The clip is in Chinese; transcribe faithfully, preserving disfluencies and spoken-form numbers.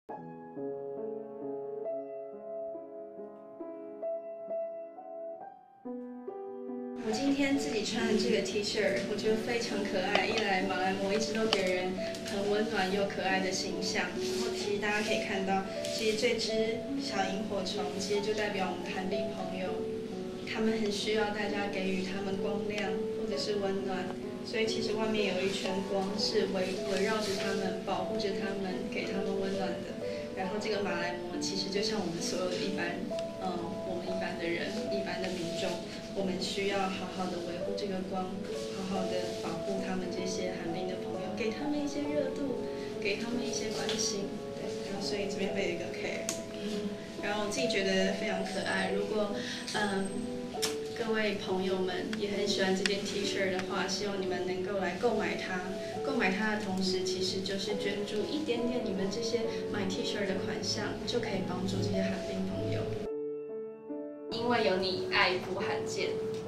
我今天自己穿的这个 T 恤，我觉得非常可爱。一来马来貘一直都给人很温暖又可爱的形象，然后其实大家可以看到，其实这只小萤火虫其实就代表我们的寒冰朋友，他们很需要大家给予他们光亮或者是温暖，所以其实外面有一圈光是围围绕着他们，保护着他们，给他们温暖的。然后这个马来貘其实就像我们所有的一般，嗯，我们一般的人、一般的民众。我们需要好好的维护这个光，好好的保护他们这些寒冰的朋友，给他们一些热度，给他们一些关心。对，然后所以这边会有一个 care， 然后我自己觉得非常可爱。如果嗯各位朋友们也很喜欢这件 T 恤的话，希望你们能够来购买它。购买它的同时，其实就是捐助一点点你们这些买 T 恤的款项，就可以帮助这些寒冰朋友。因为有你，爱不罕见。